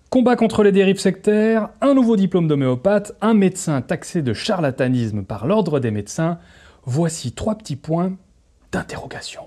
Combat contre les dérives sectaires, un nouveau diplôme d'homéopathe, un médecin taxé de charlatanisme par l'ordre des médecins, voici 3 petits points d'interrogation.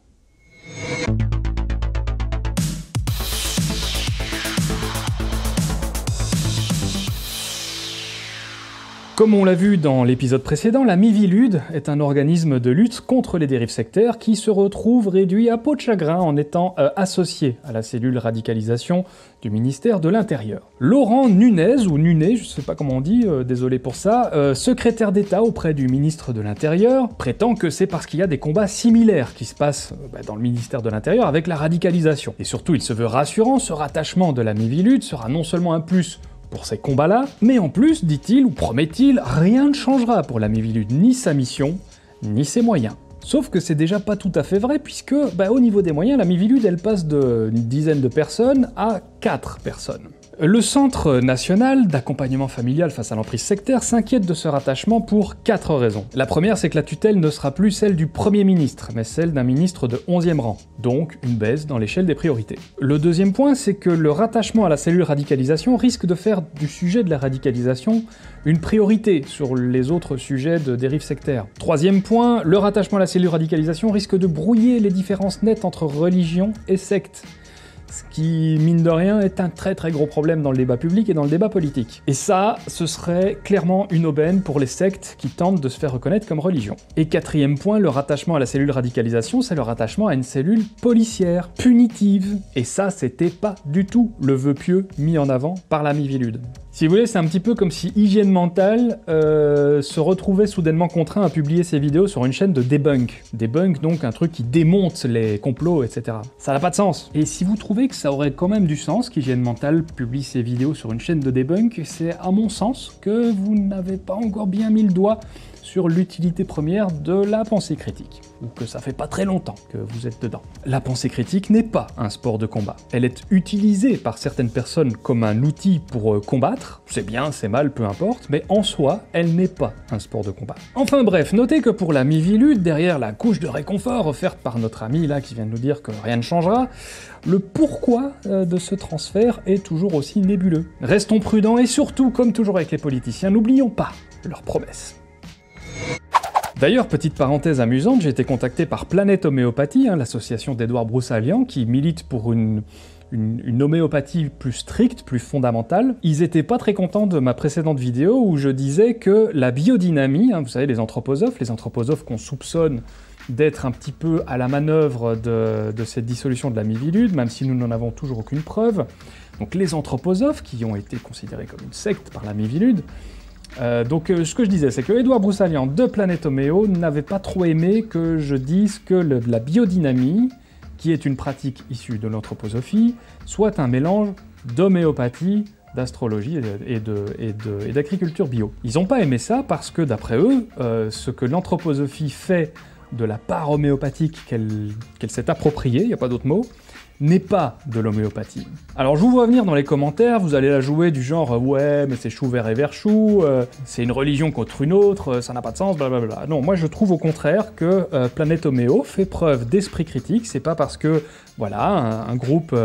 Comme on l'a vu dans l'épisode précédent, la Miviludes est un organisme de lutte contre les dérives sectaires qui se retrouve réduit à peau de chagrin en étant associé à la cellule radicalisation du ministère de l'Intérieur. Laurent Nunez, ou Nunet, je sais pas comment on dit, désolé pour ça, secrétaire d'État auprès du ministre de l'Intérieur, prétend que c'est parce qu'il y a des combats similaires qui se passent dans le ministère de l'Intérieur avec la radicalisation. Et surtout, il se veut rassurant, ce rattachement de la Miviludes sera non seulement un plus pour ces combats-là, mais en plus, dit-il ou promet-il, rien ne changera pour la Miviludes, ni sa mission, ni ses moyens. Sauf que c'est déjà pas tout à fait vrai, puisque, au niveau des moyens, la Miviludes, elle passe d'une dizaine de personnes à 4 personnes. Le Centre national d'accompagnement familial face à l'emprise sectaire s'inquiète de ce rattachement pour 4 raisons. La première, c'est que la tutelle ne sera plus celle du Premier ministre, mais celle d'un ministre de 11e rang, donc une baisse dans l'échelle des priorités. Le deuxième point, c'est que le rattachement à la cellule radicalisation risque de faire du sujet de la radicalisation une priorité sur les autres sujets de dérive sectaire. Troisième point, le rattachement à la cellule radicalisation risque de brouiller les différences nettes entre religion et secte. Ce qui, mine de rien, est un très gros problème dans le débat public et dans le débat politique. Et ça, ce serait clairement une aubaine pour les sectes qui tentent de se faire reconnaître comme religion. Et quatrième point, le rattachement à la cellule radicalisation, c'est le rattachement à une cellule policière, punitive. Et ça, c'était pas du tout le vœu pieux mis en avant par la Miviludes. Si vous voulez, c'est un petit peu comme si Hygiène Mentale se retrouvait soudainement contraint à publier ses vidéos sur une chaîne de debunk. Debunk, donc un truc qui démonte les complots, etc. Ça n'a pas de sens. Et si vous trouvez que ça aurait quand même du sens qu'Hygiène Mentale publie ses vidéos sur une chaîne de debunk, c'est à mon sens que vous n'avez pas encore bien mis le doigt sur l'utilité première de la pensée critique, ou que ça fait pas très longtemps que vous êtes dedans. La pensée critique n'est pas un sport de combat. Elle est utilisée par certaines personnes comme un outil pour combattre, c'est bien, c'est mal, peu importe, mais en soi, elle n'est pas un sport de combat. Enfin bref, notez que pour la Miviludes, derrière la couche de réconfort offerte par notre ami là qui vient de nous dire que rien ne changera, le pourquoi de ce transfert est toujours aussi nébuleux. Restons prudents et surtout, comme toujours avec les politiciens, n'oublions pas leurs promesses. D'ailleurs, petite parenthèse amusante, j'ai été contacté par Planète Homéopathie, l'association d'Edouard Broussalian, qui milite pour une homéopathie plus stricte, plus fondamentale. Ils étaient pas très contents de ma précédente vidéo où je disais que la biodynamie, vous savez, les anthroposophes qu'on soupçonne d'être un petit peu à la manœuvre de cette dissolution de la Miviludes, même si nous n'en avons toujours aucune preuve. Donc les anthroposophes, qui ont été considérés comme une secte par la Miviludes, ce que je disais, c'est que Edouard Broussalian de Planète Homéo n'avait pas trop aimé que je dise que la biodynamie, qui est une pratique issue de l'anthroposophie, soit un mélange d'homéopathie, d'astrologie et d'agriculture bio. Ils n'ont pas aimé ça parce que, d'après eux, ce que l'anthroposophie fait de la part homéopathique qu'elle s'est appropriée, il n'y a pas d'autre mot, n'est pas de l'homéopathie. Alors je vous vois venir dans les commentaires, vous allez la jouer du genre « ouais, mais c'est chou vert et vert chou, c'est une religion contre une autre, ça n'a pas de sens, blablabla ». Non, moi je trouve au contraire que Planète Homéo fait preuve d'esprit critique, c'est pas parce que, voilà, un groupe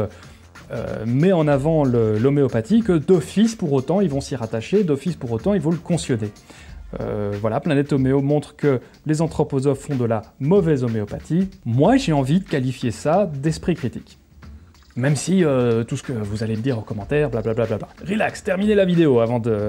met en avant l'homéopathie que d'office pour autant ils vont s'y rattacher, d'office pour autant ils vont le cautionner. Voilà, Planète Homéo montre que les anthroposophes font de la mauvaise homéopathie. Moi j'ai envie de qualifier ça d'esprit critique. Même si tout ce que vous allez me dire en commentaire, blablabla. Relax, terminez la vidéo avant de...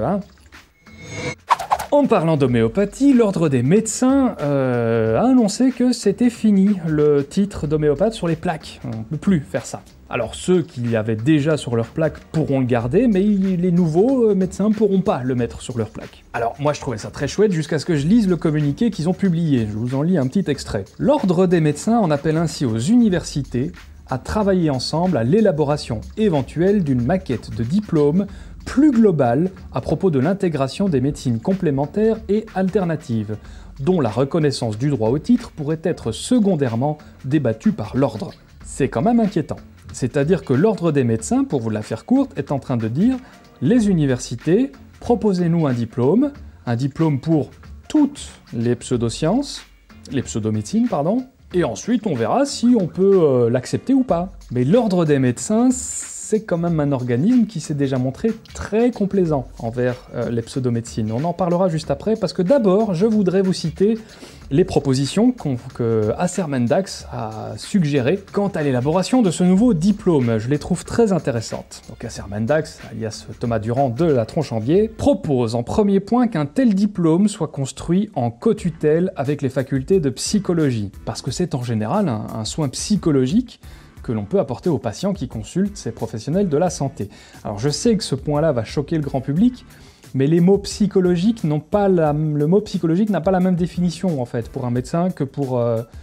En parlant d'homéopathie, l'ordre des médecins a annoncé que c'était fini le titre d'homéopathe sur les plaques. On ne peut plus faire ça. Alors ceux qui l'avaient déjà sur leur plaque pourront le garder, mais les nouveaux médecins ne pourront pas le mettre sur leur plaque. Alors moi je trouvais ça très chouette jusqu'à ce que je lise le communiqué qu'ils ont publié. Je vous en lis un petit extrait. L'ordre des médecins en appelle ainsi aux universités à travailler ensemble à l'élaboration éventuelle d'une maquette de diplôme plus globale à propos de l'intégration des médecines complémentaires et alternatives, dont la reconnaissance du droit au titre pourrait être secondairement débattue par l'ordre. C'est quand même inquiétant. C'est-à-dire que l'ordre des médecins, pour vous la faire courte, est en train de dire « les universités, proposez-nous un diplôme pour toutes les pseudosciences, les pseudomédecines, pardon, et ensuite on verra si on peut l'accepter ou pas. » Mais l'ordre des médecins, c'est quand même un organisme qui s'est déjà montré très complaisant envers les pseudomédecines. On en parlera juste après, parce que d'abord, je voudrais vous citer les propositions que Acer Mendax a suggérées quant à l'élaboration de ce nouveau diplôme. Je les trouve très intéressantes. Donc Acer Mendax, alias Thomas Durand de la Tronche en Biais, propose en premier point qu'un tel diplôme soit construit en co-tutelle avec les facultés de psychologie, parce que c'est en général un soin psychologique que l'on peut apporter aux patients qui consultent ces professionnels de la santé. Alors je sais que ce point-là va choquer le grand public, mais les mots psychologiques n'ont pas le mot psychologique n'a pas la même définition en fait pour un médecin que pour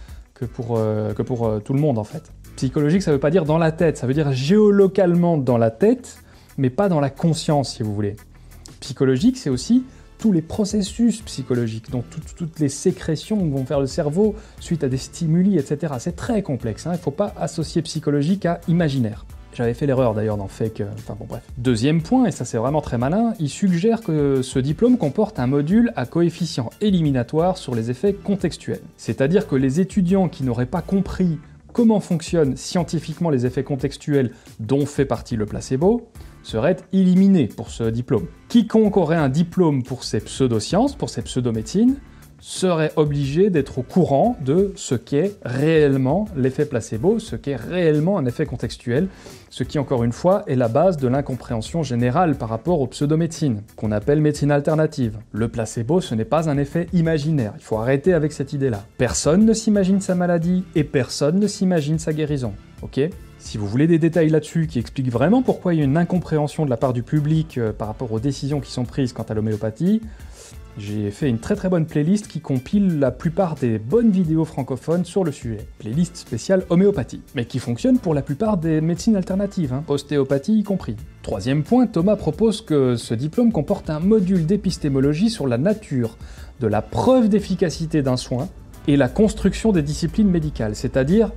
tout le monde en fait. Psychologique, ça veut pas dire dans la tête, ça veut dire géolocalement dans la tête, mais pas dans la conscience si vous voulez. Psychologique, c'est aussi tous les processus psychologiques, donc toutes les sécrétions que vont faire le cerveau suite à des stimuli, etc. C'est très complexe, hein. Il ne faut pas associer psychologique à imaginaire. J'avais fait l'erreur d'ailleurs d'en fake, enfin bon bref. Deuxième point, et ça c'est vraiment très malin, il suggère que ce diplôme comporte un module à coefficient éliminatoire sur les effets contextuels. C'est-à-dire que les étudiants qui n'auraient pas compris comment fonctionnent scientifiquement les effets contextuels dont fait partie le placebo, seraient éliminés pour ce diplôme. Quiconque aurait un diplôme pour ses pseudosciences, pour ses pseudomédecines, serait obligé d'être au courant de ce qu'est réellement l'effet placebo, ce qu'est réellement un effet contextuel, ce qui, encore une fois, est la base de l'incompréhension générale par rapport aux pseudomédecines, qu'on appelle médecine alternative. Le placebo, ce n'est pas un effet imaginaire, il faut arrêter avec cette idée-là. Personne ne s'imagine sa maladie et personne ne s'imagine sa guérison, ok ? Si vous voulez des détails là-dessus qui expliquent vraiment pourquoi il y a une incompréhension de la part du public par rapport aux décisions qui sont prises quant à l'homéopathie, j'ai fait une très très bonne playlist qui compile la plupart des bonnes vidéos francophones sur le sujet. Playlist spéciale homéopathie, mais qui fonctionne pour la plupart des médecines alternatives, hein, ostéopathie y compris. Troisième point, Thomas propose que ce diplôme comporte un module d'épistémologie sur la nature de la preuve d'efficacité d'un soin et la construction des disciplines médicales, c'est-à-dire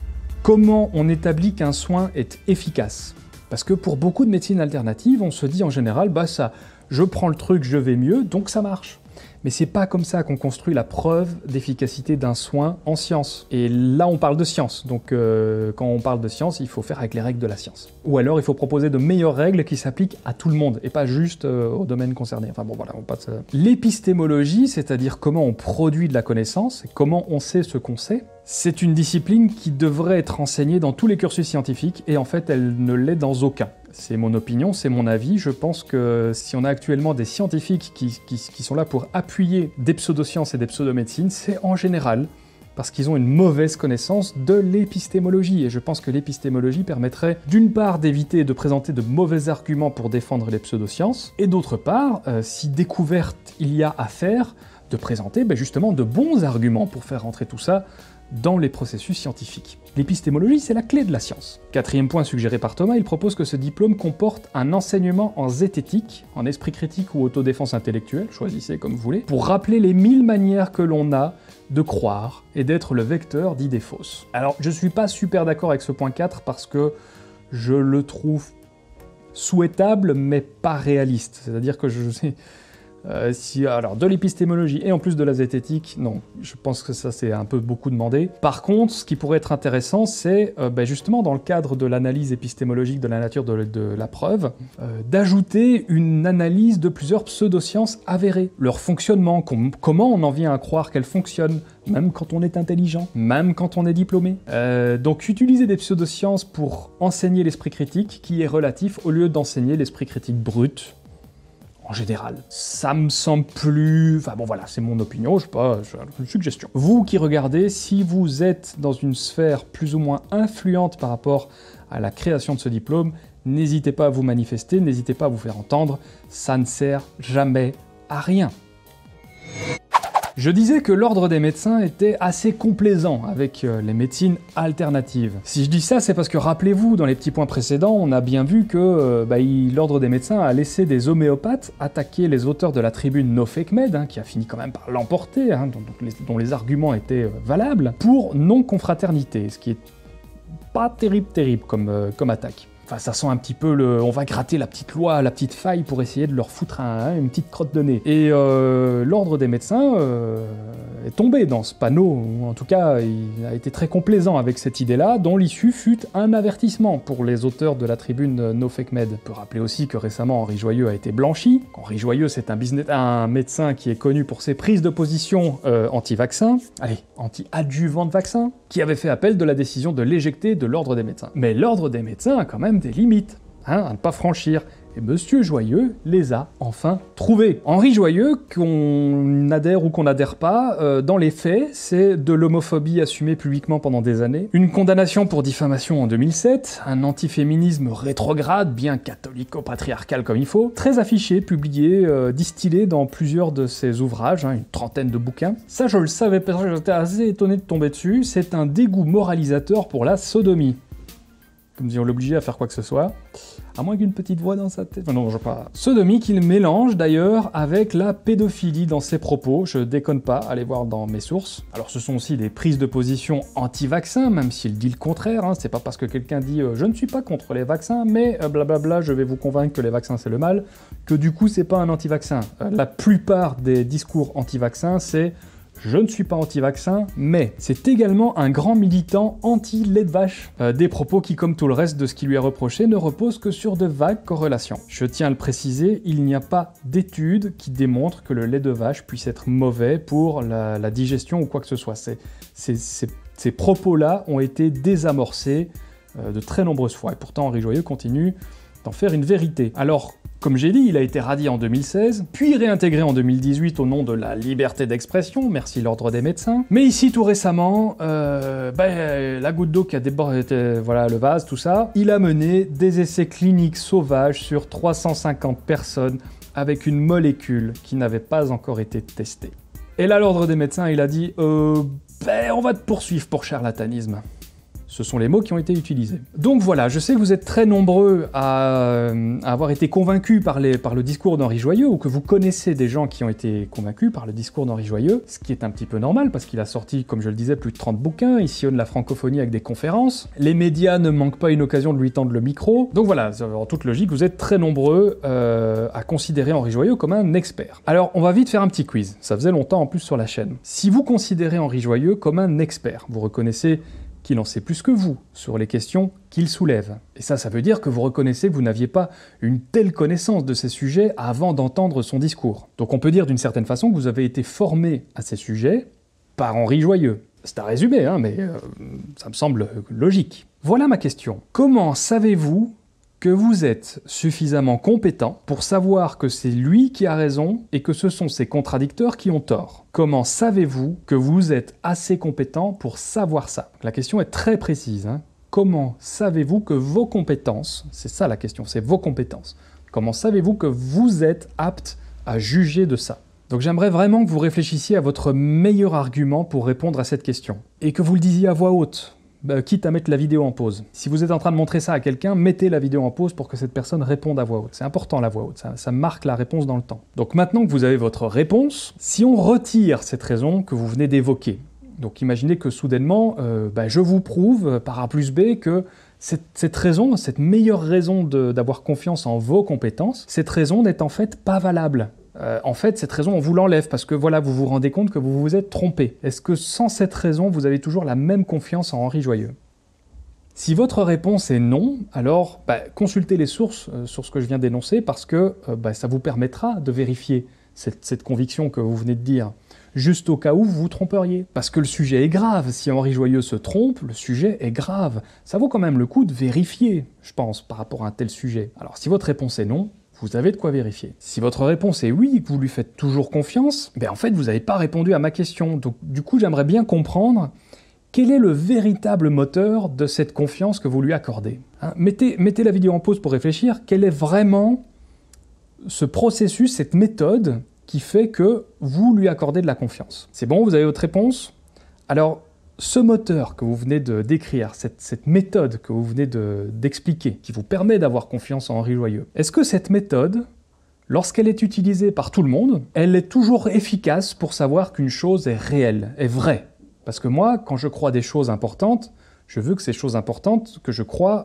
comment on établit qu'un soin est efficace. Parce que pour beaucoup de médecines alternatives, on se dit en général, bah ça, je prends le truc, je vais mieux, donc ça marche. Mais c'est pas comme ça qu'on construit la preuve d'efficacité d'un soin en science. Et là, on parle de science, donc quand on parle de science, il faut faire avec les règles de la science. Ou alors, il faut proposer de meilleures règles qui s'appliquent à tout le monde, et pas juste au domaine concerné. Enfin bon, voilà, on passe... L'épistémologie, c'est-à-dire comment on produit de la connaissance, et comment on sait ce qu'on sait, c'est une discipline qui devrait être enseignée dans tous les cursus scientifiques, et en fait, elle ne l'est dans aucun. C'est mon opinion, c'est mon avis, je pense que si on a actuellement des scientifiques qui sont là pour appuyer des pseudosciences et des pseudomédecines, c'est en général parce qu'ils ont une mauvaise connaissance de l'épistémologie, et je pense que l'épistémologie permettrait d'une part d'éviter de présenter de mauvais arguments pour défendre les pseudosciences, et d'autre part, si découverte il y a à faire, de présenter justement de bons arguments pour faire rentrer tout ça dans les processus scientifiques. L'épistémologie, c'est la clé de la science. Quatrième point suggéré par Thomas, il propose que ce diplôme comporte un enseignement en zététique, en esprit critique ou autodéfense intellectuelle, choisissez comme vous voulez, pour rappeler les 1000 manières que l'on a de croire et d'être le vecteur d'idées fausses. Alors, je suis pas super d'accord avec ce point 4 parce que je le trouve souhaitable mais pas réaliste. C'est-à-dire que je sais... alors de l'épistémologie et en plus de la zététique, non, je pense que ça c'est un peu beaucoup demandé. Par contre, ce qui pourrait être intéressant, c'est justement dans le cadre de l'analyse épistémologique de la nature de la preuve, d'ajouter une analyse de plusieurs pseudosciences avérées, leur fonctionnement, comment on en vient à croire qu'elles fonctionnent, même quand on est intelligent, même quand on est diplômé. Donc utiliser des pseudosciences pour enseigner l'esprit critique qui est relatif au lieu d'enseigner l'esprit critique brut, en général. Ça me semble plus... Enfin bon voilà, c'est mon opinion, je sais pas, une suggestion. Vous qui regardez, si vous êtes dans une sphère plus ou moins influente par rapport à la création de ce diplôme, n'hésitez pas à vous manifester, n'hésitez pas à vous faire entendre, ça ne sert jamais à rien. Je disais que l'ordre des médecins était assez complaisant avec les médecines alternatives. Si je dis ça, c'est parce que rappelez-vous, dans les petits points précédents, on a bien vu que l'ordre des médecins a laissé des homéopathes attaquer les auteurs de la tribune No Fake Med, qui a fini quand même par l'emporter, dont les arguments étaient valables, pour non-confraternité, ce qui est pas terrible comme attaque. Enfin, ça sent un petit peu le... On va gratter la petite loi, la petite faille pour essayer de leur foutre une petite crotte de nez. Et l'ordre des médecins est tombé dans ce panneau, ou en tout cas, il a été très complaisant avec cette idée-là, dont l'issue fut un avertissement pour les auteurs de la tribune No Fake Med. On peut rappeler aussi que récemment, Henri Joyeux a été blanchi. Henri Joyeux, c'est un médecin qui est connu pour ses prises de position anti-vaccin, anti-adjuvant de vaccin, qui avait fait appel de la décision de l'éjecter de l'ordre des médecins. Mais l'ordre des médecins a quand même des limites, à ne pas franchir. Et Monsieur Joyeux les a enfin trouvés. Henri Joyeux, qu'on adhère ou qu'on n'adhère pas, dans les faits, c'est de l'homophobie assumée publiquement pendant des années, une condamnation pour diffamation en 2007, un antiféminisme rétrograde, bien catholico-patriarcal comme il faut, très affiché, publié, distillé dans plusieurs de ses ouvrages, une trentaine de bouquins. Ça, je le savais parce que j'étais assez étonné de tomber dessus, c'est un dégoût moralisateur pour la sodomie. Comme si on l'obligeait à faire quoi que ce soit. À moins qu'une petite voix dans sa tête... Enfin, non, je sais pas. Sodomie qu'il mélange d'ailleurs avec la pédophilie dans ses propos, je déconne pas, allez voir dans mes sources. Alors ce sont aussi des prises de position anti-vaccins, même s'il dit le contraire, c'est pas parce que quelqu'un dit je ne suis pas contre les vaccins, mais blablabla, je vais vous convaincre que les vaccins c'est le mal, que du coup c'est pas un anti-vaccin. La plupart des discours anti-vaccins, c'est je ne suis pas anti-vaccin, mais c'est également un grand militant anti-lait de vache. Des propos qui, comme tout le reste de ce qui lui est reproché, ne reposent que sur de vagues corrélations. Je tiens à le préciser, il n'y a pas d'études qui démontrent que le lait de vache puisse être mauvais pour la digestion ou quoi que ce soit. Ces propos-là ont été désamorcés de très nombreuses fois, et pourtant Henri Joyeux continue d'en faire une vérité. Alors, comme j'ai dit, il a été radié en 2016, puis réintégré en 2018 au nom de la liberté d'expression, merci l'ordre des médecins. Mais ici, tout récemment, la goutte d'eau qui a débordé, voilà, le vase, tout ça, il a mené des essais cliniques sauvages sur 350 personnes avec une molécule qui n'avait pas encore été testée. Et là, l'ordre des médecins, il a dit on va te poursuivre pour charlatanisme. Ce sont les mots qui ont été utilisés. Donc voilà, je sais que vous êtes très nombreux à avoir été convaincus par le discours d'Henri Joyeux, ou que vous connaissez des gens qui ont été convaincus par le discours d'Henri Joyeux, ce qui est un petit peu normal, parce qu'il a sorti, comme je le disais, plus de 30 bouquins, il sillonne la francophonie avec des conférences, les médias ne manquent pas une occasion de lui tendre le micro, donc voilà, en toute logique, vous êtes très nombreux à considérer Henri Joyeux comme un expert. Alors, on va vite faire un petit quiz, ça faisait longtemps en plus sur la chaîne. Si vous considérez Henri Joyeux comme un expert, vous reconnaissez qu'il en sait plus que vous sur les questions qu'il soulève. Et ça veut dire que vous reconnaissez que vous n'aviez pas une telle connaissance de ces sujets avant d'entendre son discours. Donc on peut dire d'une certaine façon que vous avez été formé à ces sujets par Henri Joyeux. C'est un résumé, mais ça me semble logique. Voilà ma question. Comment savez-vous que vous êtes suffisamment compétent pour savoir que c'est lui qui a raison et que ce sont ses contradicteurs qui ont tort? Comment savez-vous que vous êtes assez compétent pour savoir ça? La question est très précise. Comment savez-vous que vos compétences, c'est ça la question, c'est vos compétences. Comment savez-vous que vous êtes apte à juger de ça? Donc j'aimerais vraiment que vous réfléchissiez à votre meilleur argument pour répondre à cette question. Et que vous le disiez à voix haute. Quitte à mettre la vidéo en pause. Si vous êtes en train de montrer ça à quelqu'un, mettez la vidéo en pause pour que cette personne réponde à voix haute. C'est important la voix haute, ça marque la réponse dans le temps. Donc maintenant que vous avez votre réponse, si on retire cette raison que vous venez d'évoquer, donc imaginez que soudainement, je vous prouve par A plus B que cette raison, cette meilleure raison d'avoir confiance en vos compétences, cette raison n'est en fait pas valable. En fait, cette raison, on vous l'enlève parce que voilà, vous vous rendez compte que vous vous êtes trompé. Est-ce que sans cette raison, vous avez toujours la même confiance en Henri Joyeux? Si votre réponse est non, alors consultez les sources sur ce que je viens d'énoncer parce que ça vous permettra de vérifier cette conviction que vous venez de dire, juste au cas où vous vous tromperiez. Parce que le sujet est grave, si Henri Joyeux se trompe, le sujet est grave. Ça vaut quand même le coup de vérifier, je pense, par rapport à un tel sujet. Alors si votre réponse est non, vous avez de quoi vérifier. Si votre réponse est oui et que vous lui faites toujours confiance, en fait, vous n'avez pas répondu à ma question. Donc, du coup, j'aimerais bien comprendre quel est le véritable moteur de cette confiance que vous lui accordez. Mettez la vidéo en pause pour réfléchir. Quel est vraiment ce processus, cette méthode qui fait que vous lui accordez de la confiance? C'est bon, vous avez votre réponse? Alors, ce moteur que vous venez de décrire, cette méthode que vous venez d'expliquer, qui vous permet d'avoir confiance en Henri Joyeux, est-ce que cette méthode, lorsqu'elle est utilisée par tout le monde, elle est toujours efficace pour savoir qu'une chose est réelle, est vraie? Parce que moi, quand je crois des choses importantes, je veux que ces choses importantes que je crois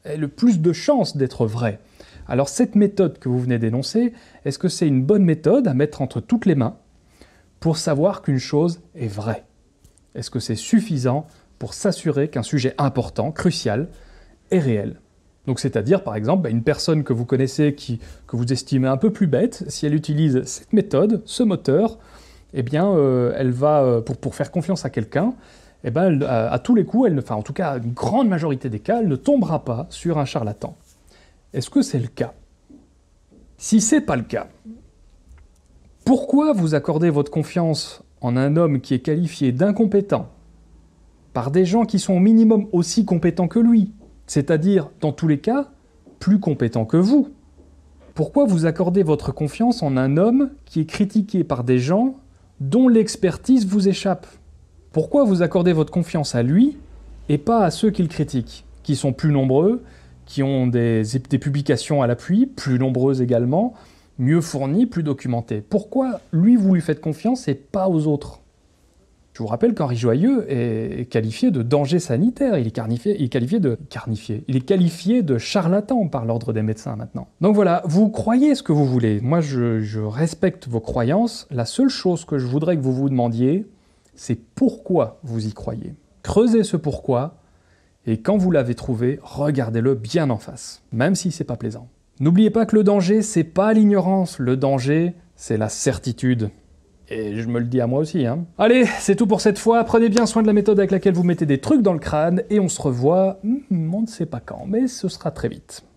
ait le plus de chances d'être vraie. Alors cette méthode que vous venez d'énoncer, est-ce que c'est une bonne méthode à mettre entre toutes les mains pour savoir qu'une chose est vraie? Est-ce que c'est suffisant pour s'assurer qu'un sujet important, crucial, est réel? Donc c'est-à-dire, par exemple, une personne que vous connaissez, que vous estimez un peu plus bête, si elle utilise cette méthode, ce moteur, eh bien, elle va, pour faire confiance à quelqu'un, eh ben, à tous les coups, en tout cas, à une grande majorité des cas, elle ne tombera pas sur un charlatan. Est-ce que c'est le cas? Si c'est pas le cas, pourquoi vous accordez votre confiance en un homme qui est qualifié d'incompétent par des gens qui sont au minimum aussi compétents que lui, c'est-à-dire, dans tous les cas, plus compétents que vous? Pourquoi vous accordez votre confiance en un homme qui est critiqué par des gens dont l'expertise vous échappe? Pourquoi vous accordez votre confiance à lui et pas à ceux qu'il critique, qui sont plus nombreux, qui ont des publications à l'appui, plus nombreuses également, mieux fournies, plus documentées? Pourquoi lui, vous lui faites confiance et pas aux autres? Je vous rappelle qu'Henri Joyeux est qualifié de danger sanitaire, il est qualifié de charlatan par l'ordre des médecins maintenant. Donc voilà, vous croyez ce que vous voulez. Moi, je respecte vos croyances. La seule chose que je voudrais que vous vous demandiez, c'est pourquoi vous y croyez. Creusez ce pourquoi, et quand vous l'avez trouvé, regardez-le bien en face, même si c'est pas plaisant. N'oubliez pas que le danger, c'est pas l'ignorance, le danger, c'est la certitude. Et je me le dis à moi aussi, hein. Allez, c'est tout pour cette fois, prenez bien soin de la méthode avec laquelle vous mettez des trucs dans le crâne, et on se revoit, on ne sait pas quand, mais ce sera très vite.